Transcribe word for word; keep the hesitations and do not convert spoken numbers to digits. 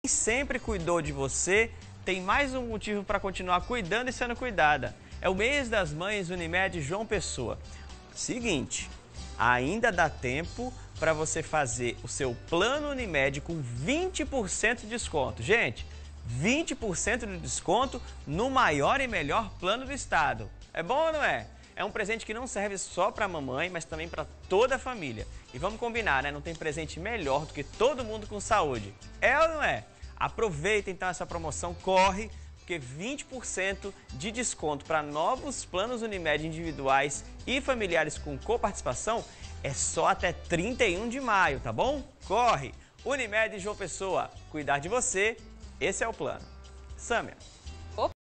sempre cuidou de você, tem mais um motivo para continuar cuidando e sendo cuidada. É o mês das mães Unimed João Pessoa. Seguinte, ainda dá tempo para você fazer o seu plano Unimed com vinte por cento de desconto. Gente, vinte por cento de desconto no maior e melhor plano do estado. É bom ou não é? É um presente que não serve só para a mamãe, mas também para toda a família. E vamos combinar, né? Não tem presente melhor do que todo mundo com saúde. É ou não é? Aproveita então essa promoção, corre, porque vinte por cento de desconto para novos planos Unimed individuais e familiares com coparticipação é só até trinta e um de maio, tá bom? Corre! Unimed João Pessoa, cuidar de você, esse é o plano. Sâmia.